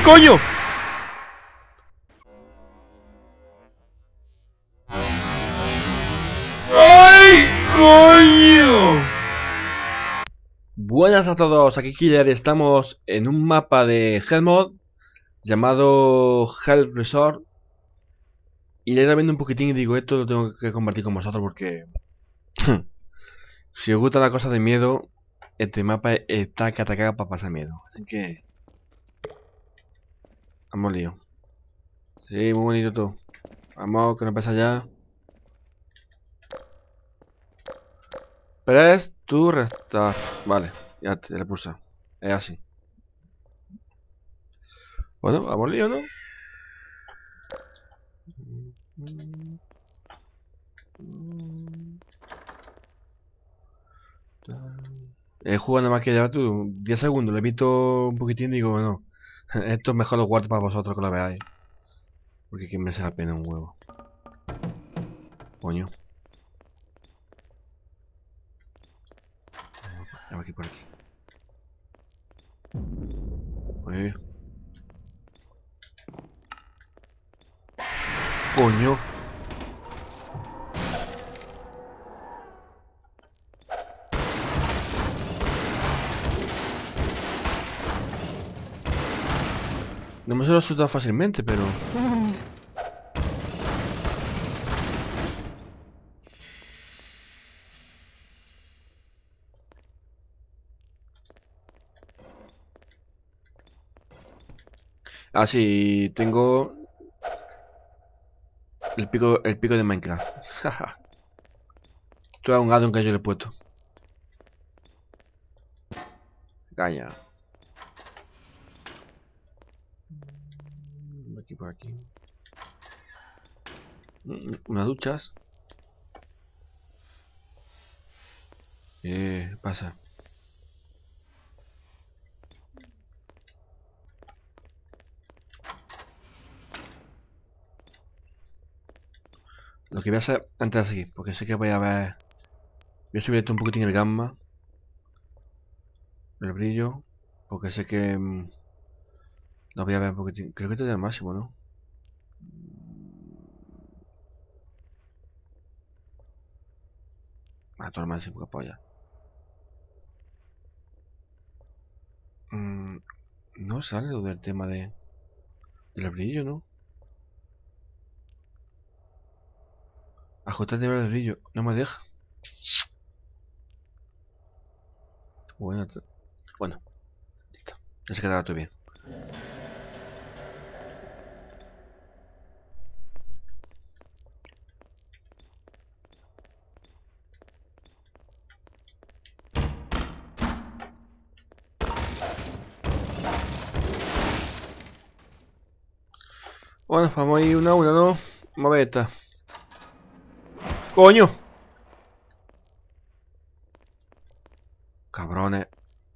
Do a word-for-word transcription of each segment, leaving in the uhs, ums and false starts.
coño! ¡Ay, coño! Buenas a todos, aquí Killer, estamos en un mapa de Hellmod llamado Hell Resort. Y le he ido viendo un poquitín y digo, esto lo tengo que compartir con vosotros porque si os gusta la cosa de miedo, este mapa está que ataca para pasar miedo. Así que vamos lío. Sí, muy bonito todo. Vamos, que no pasa ya. Press to restart. Vale, ya te le pulsa. Es así. Bueno, vamos lío, ¿no? He jugado nada más que llevar tú diez segundos, le he visto un poquitín y digo, bueno, esto es mejor lo guardo para vosotros que lo veáis. Porque aquí merece la pena un huevo. Coño. Vamos aquí por aquí. Oye. Coño. No me se lo suelta fácilmente, pero... Ah, sí, tengo... El pico, el pico de Minecraft. Esto es un addon que yo le he puesto. Caña. Aquí por aquí. Unas duchas. Eh, pasa. Lo que voy a hacer antes de seguir, porque sé que voy a ver... Voy a subir esto un poquitín el gamma. El brillo. Porque sé que... Mmm, lo voy a ver un poquitín. Creo que este es el máximo, ¿no? Ah, todo el máximo que polla. Mm, no sale lo del tema de... Del brillo, ¿no? Ajustar de el brillo. No me deja. Bueno, bueno. Listo. Ya se quedará todo bien. Bueno, vamos a ir una a una, ¿no? Vamos a ver esta. ¡Coño! Cabrones.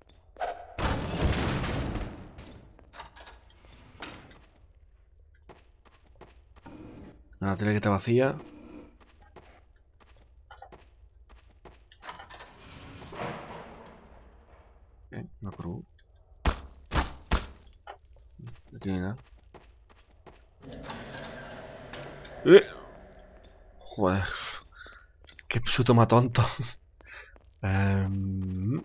La tele que está vacía. Eh, una cruz. No tiene nada. Eh. Joder. Qué puto más tonto. um...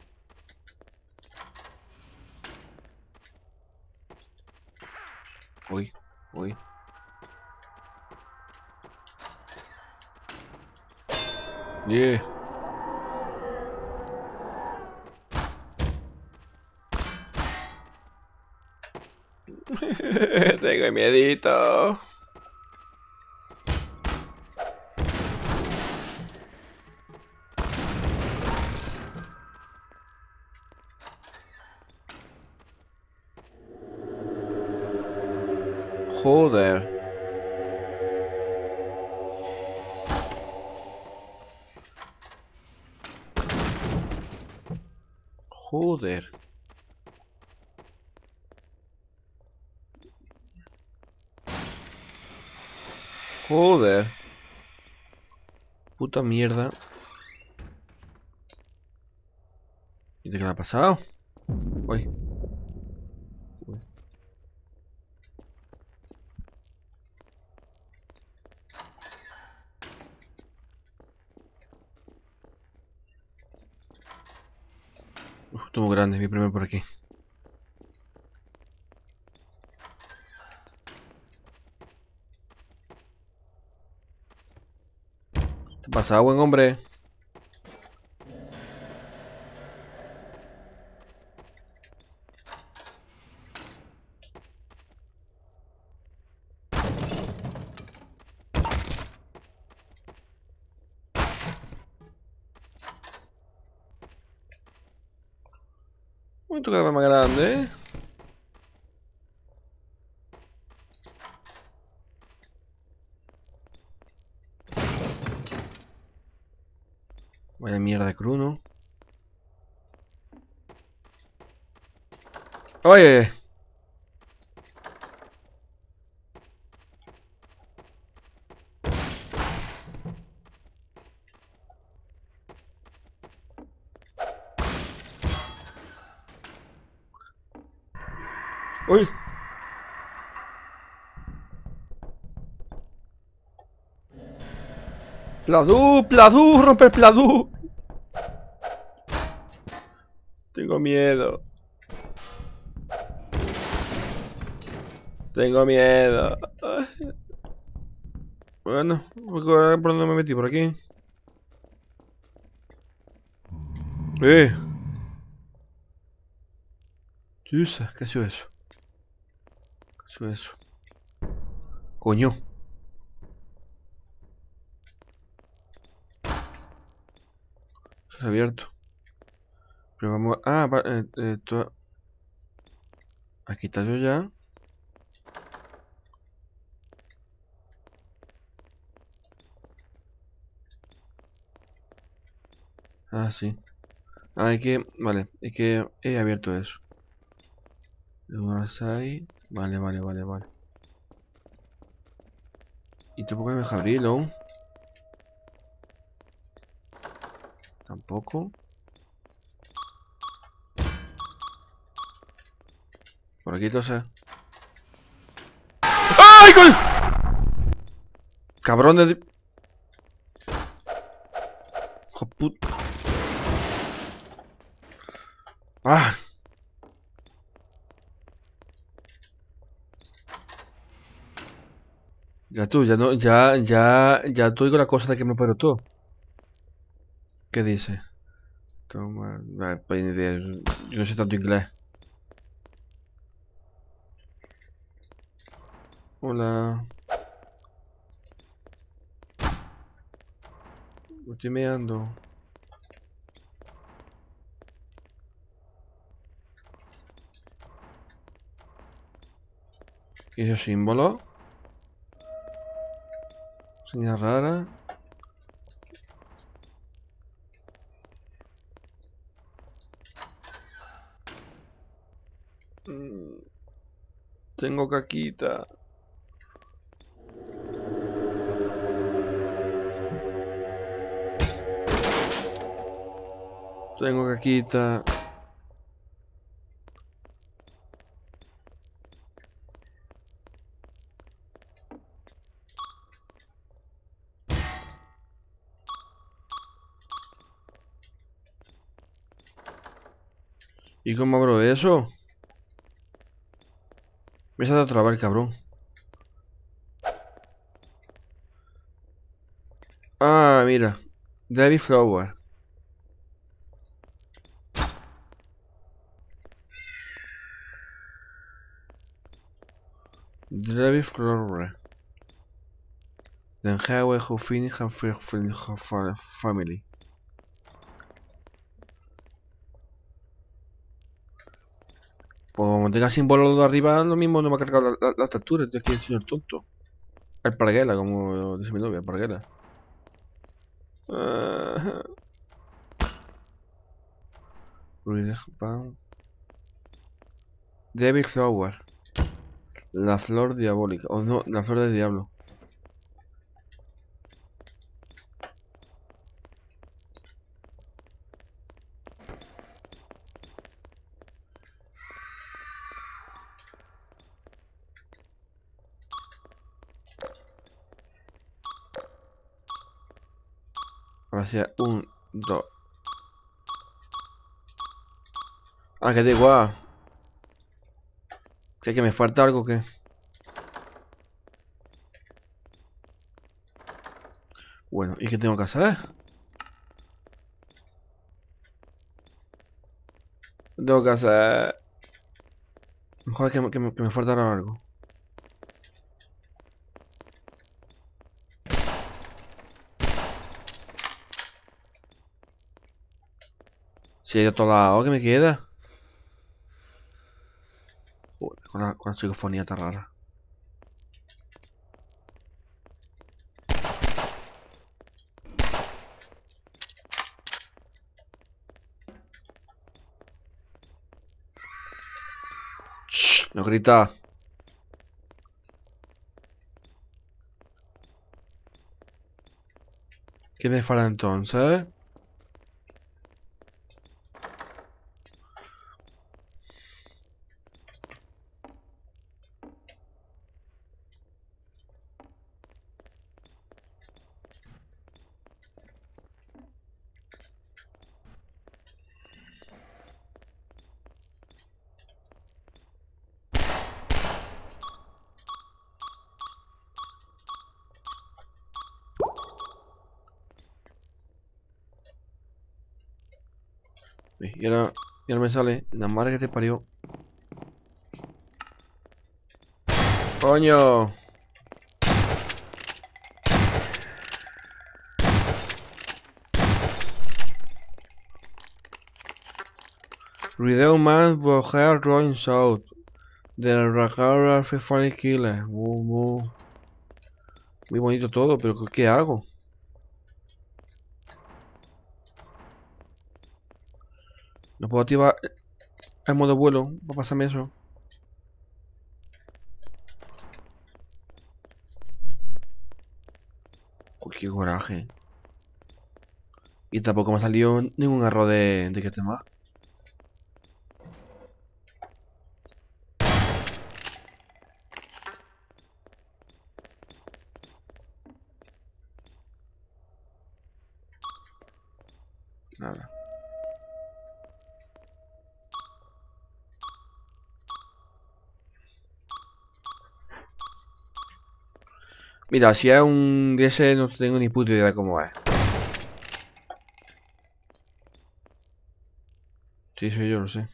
Uy, uy. Yeah. Tengo miedito. Joder. Joder. Joder. Puta mierda. ¿Y de qué me ha pasado? Uy. Uy. Esto muy grande, voy primero por aquí. ¿Qué pasa, buen hombre? Un poquito que más grande, ¿eh? Vaya mierda de cruno. Oye. Uy. Pladu, Pladu, rompe el Pladu. Tengo miedo. Tengo miedo. Bueno, ¿por dónde me metí? ¿Por aquí? Eh. Dios, ¿qué ha sido eso? ¿Qué ha sido eso? Coño. Se ha abierto. Pero vamos a... Ah, va, eh, eh, to... Aquí está yo ya. Ah, sí. Ah, hay que... Vale, es que he abierto eso. Más ahí. Vale, vale, vale, vale. ¿Y tú por qué me dejas abrirlo? Tampoco. Por aquí entonces. ¡Ay, coño! Cabrón de... Hijo puta. Ah. Ya tú, ya no, ya, ya, ya tú digo la cosa de que me paro todo. ¿Qué dice? Toma, ah, pues ni idea, yo no sé tanto inglés. Hola. Me estoy meando. ¿Qué es ese símbolo? Señal rara. Mm, tengo caquita. Tengo caquita. ¿Y cómo abro eso? Me ha a trabar, cabrón. Ah, mira. David Flower. David Flower. Den Highway who finish and free family. Pues como tenga símbolo de arriba, lo mismo no me ha cargado la, la, la estatura. Estoy aquí el señor tonto. El parguela, como dice mi novia, el parguela. Uh, David Flower. La flor diabólica. O oh, no, la flor del diablo. Hacia un, dos. Ah, que da igual. ¿Que, que me falta algo o qué? Bueno, ¿y qué tengo que hacer? ¿Qué tengo que hacer? Mejor que, me- que, me, que me faltará algo. Si hay otro lado, ¿qué me queda? Joder, con la, con la psicofonía tan rara. Shh, no grita. ¿Qué me falta entonces? Y ahora, y ahora me sale la madre que te parió. ¡Coño! Video man Boher Rolling South. Del Ragara Funny Killer. Muy, muy, muy bonito todo, pero ¿qué, qué hago? No puedo activar el modo vuelo. Va a pasarme eso. Uy, qué coraje. Y tampoco me ha salido ningún error de, de que te más. Nada. Mira, si es un D S no tengo ni puta idea de cómo es. Sí, soy yo, lo sé.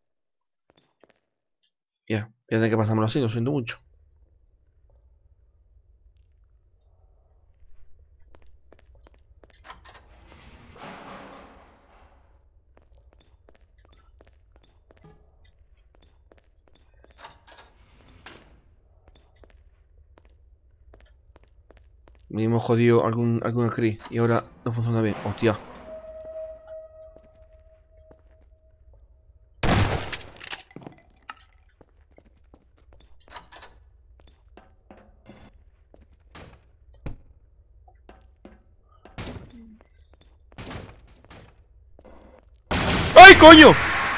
Ya, voy a tener que pasármelo así, lo siento mucho. Me hemos jodido algún, algún script y ahora no funciona bien. Hostia. ¡Ay, coño!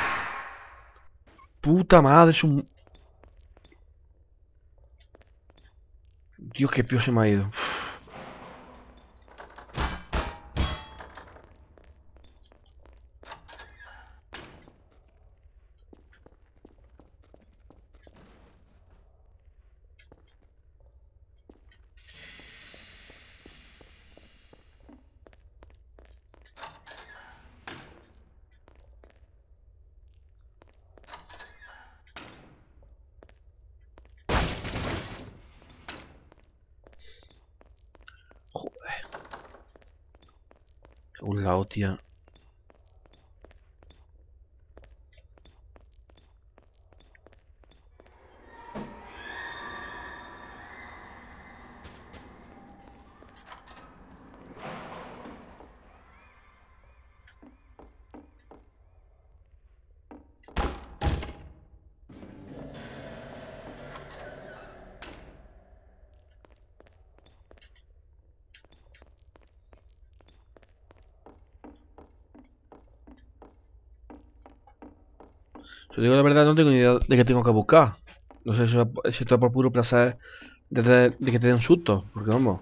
Puta madre, es un... Dios, qué pío se me ha ido. Joder. Un lado, tía. Si te digo la verdad, no tengo ni idea de qué tengo que buscar. No sé si, si esto es por puro placer de, de, de que te den susto. Porque vamos.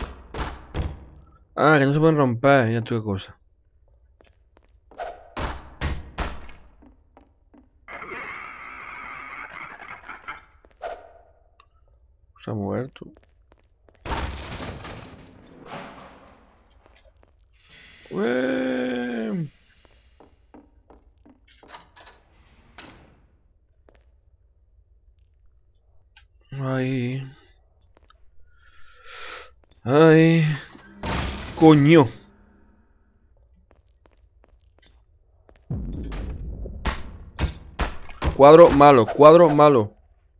Ah, que no se pueden romper. Ya tú qué cosa. Se ha muerto. ¡Ué! Ay. Ay. Coño. Cuadro malo, cuadro malo.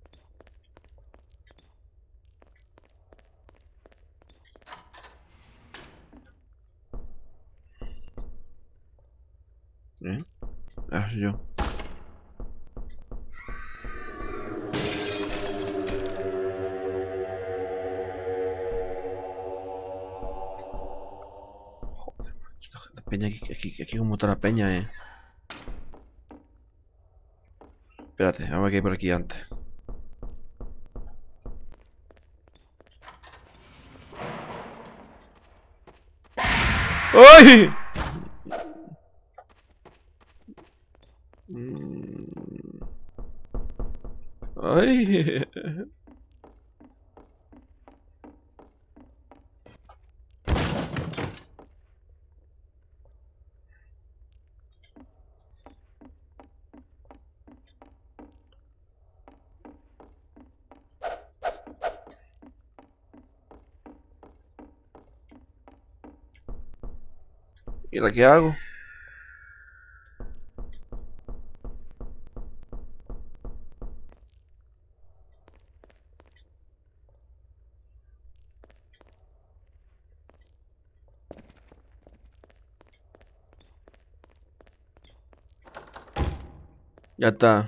¿Eh? Ah, soy yo. Joder, la peña aquí, aquí, aquí como toda la peña, eh. Espérate, vamos a ver qué hay por aquí antes. ¡Ay! ¡Ay! ¿Y ahora qué hago? Ya está.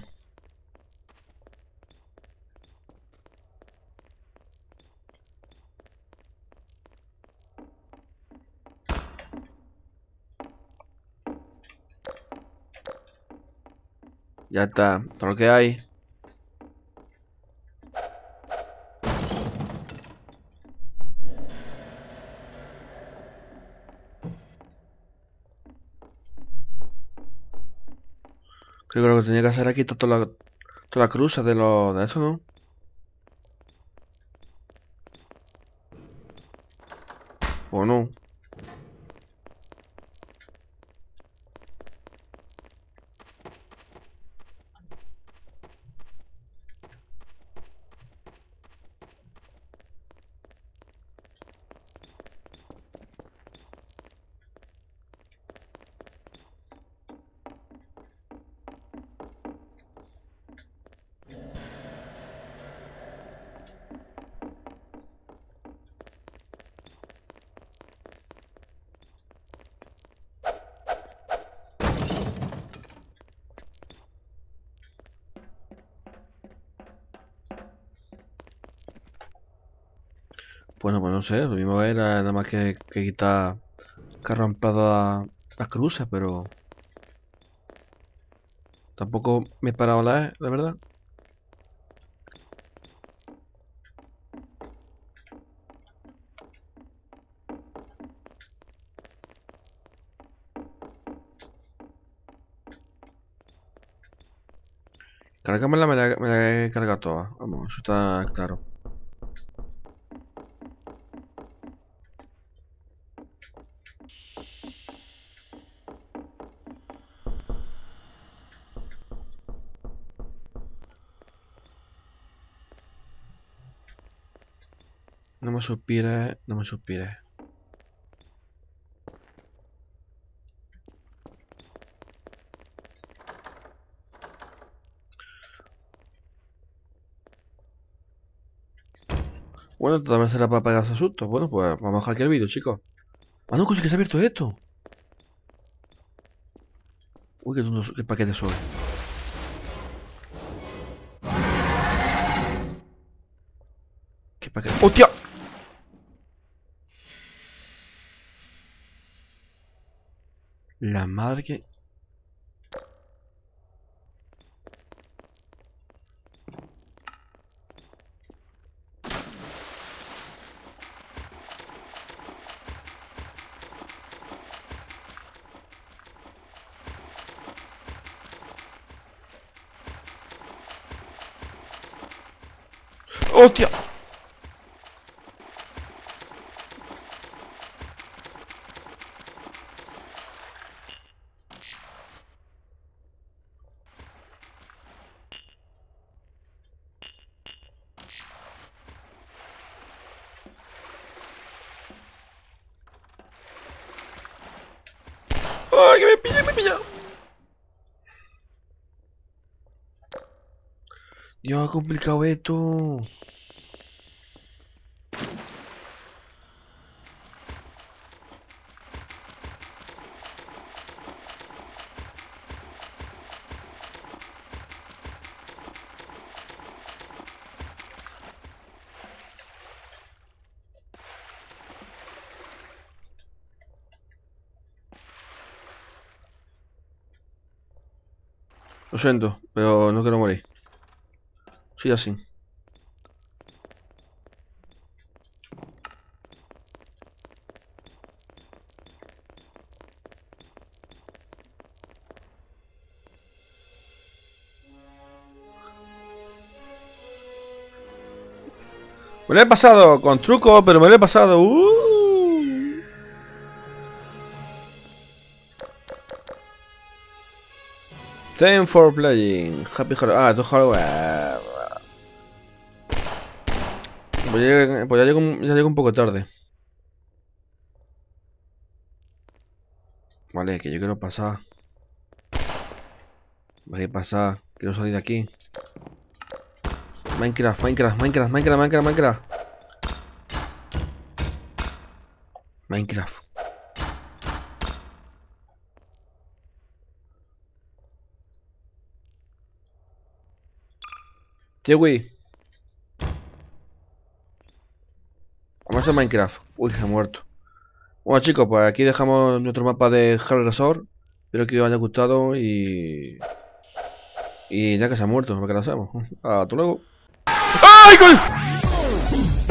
Ya está. Todo lo que hay. Creo que lo que tenía que hacer aquí está toda la, toda la cruza de lo de eso, ¿no? ¿O no? Bueno, pues no sé, lo mismo era nada más que, que quitar carrampado las cruces, pero tampoco me he parado la, la verdad. Cargámosla, me la, me la he cargado toda. Vamos, eso está claro. No me suspires, no me suspires. Bueno, también será para pegarse sustos. Bueno, pues vamos a hackear el vídeo, chicos. Ah, no, coño, que se ha abierto esto. Uy, qué, qué paquete soy. ¿Qué paquete? ¡Hostia! La madre que... ¡Hostia! ¡Ay, que me pilla, me pilla! Dios, complicado esto. Lo siento, pero no quiero morir. Sí, así. Me lo he pasado con truco, pero me lo he pasado. Uh. Thanks for playing. Happy Halloween. Ah, tu Halloween. Pues ya, pues ya llego, ya llego un poco tarde. Vale, que yo quiero pasar. Voy a pasar. Quiero salir de aquí. Minecraft, Minecraft, Minecraft, Minecraft, Minecraft, Minecraft. Minecraft. Chewy. Vamos a Minecraft. Uy, se ha muerto. Bueno, chicos, pues aquí dejamos nuestro mapa de Hell Resort. Espero que os haya gustado y... Y ya que se ha muerto, lo que lo hacemos. Hasta luego. ¡Ay, coño!